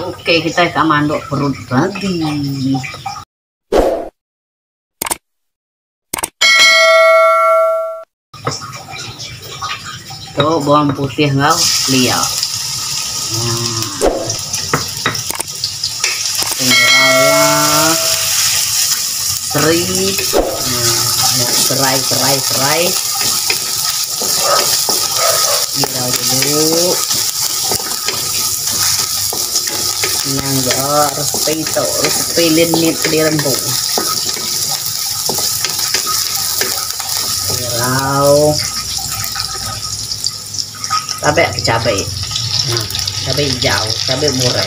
Oke, kita akan mandok perut babi. Tuh bawang putih ngau liau. Tinggal serai, serai. Girau dulu. Yang resep itu, resep linit di rembung. Girau. Cabai, cabai hijau, cabai murai.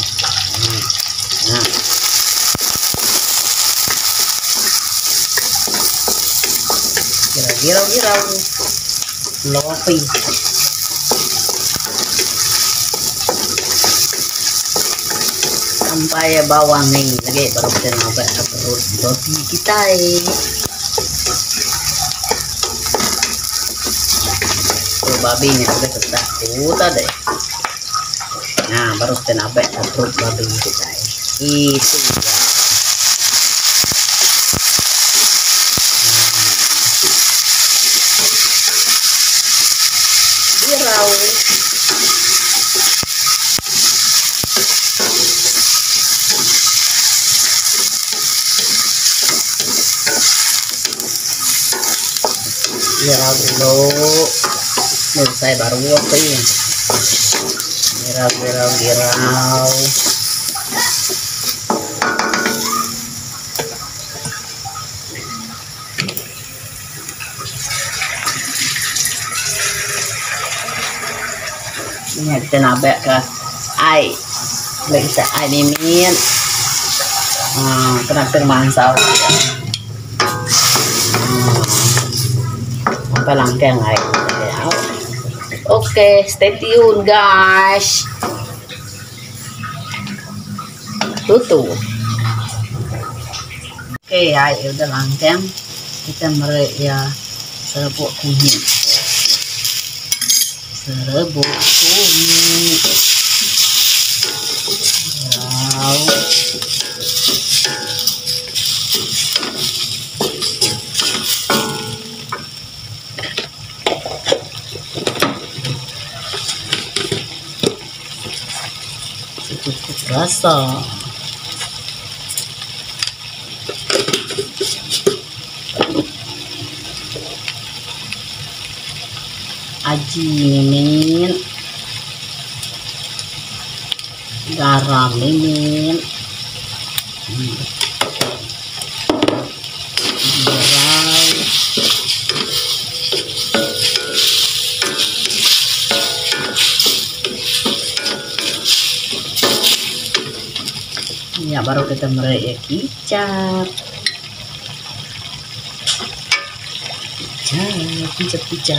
Girau, lopi. Sampai bawang nih lagi baru kita nyoba perut babi kita. Babinya udah tetap deh. Nah baru kita nabek perut babi kita itu ya. Girau. Girau dulu. Saya baru ngopi. Girau. Ini kita nabek ke air. Bisa air mimin. Kena mansau. Apa langkeng air. Oke, stay tune guys. Tutup. Oke, ya udah langkeng. Kita ya serbuk kunyit. Wow. Cukup rasa. Aji mimin, garam mimin, ya baru kita merek kicap. Kicap.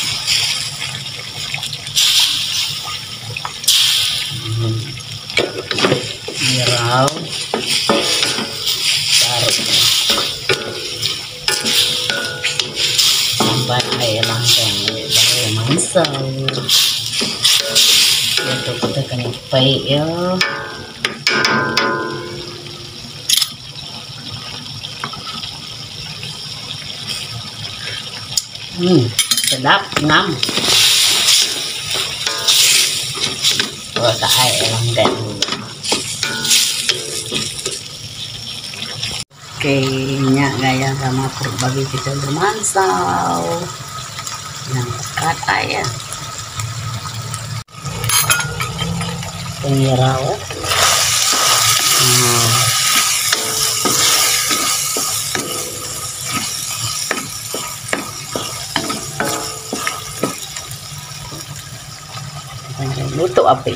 Girau. Taruh. Sampai air langkeng baru mansau. Itu kita kena pay ya. Sedap ngam. Tak air langkeng dulu. Oke, minyak gaya sama perut babi kita udah mansau. Yang kata ya. Girau. Nutup api.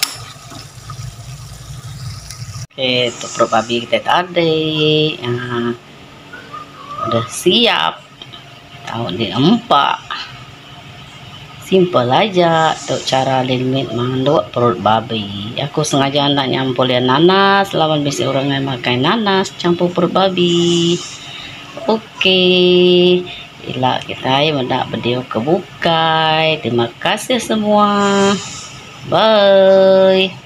Oke, untuk perut babi kita tadi udah siap. Tahu diempak. Simple aja untuk cara limit manduk perut babi. Aku sengaja nak nyampulin nanas, lawan bisa orang yang makan nanas campur perut babi. Oke. Ila kita mendak video kebukai. Terima kasih semua. Bye.